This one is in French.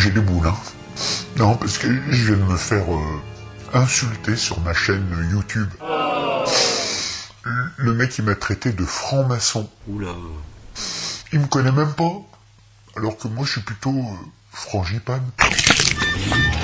j'ai les boules, hein. Non, parce que je viens de me faire insulter sur ma chaîne YouTube. Le mec, il m'a traité de franc-maçon. Oula. Il me connaît même pas. Alors que moi, je suis plutôt frangipane.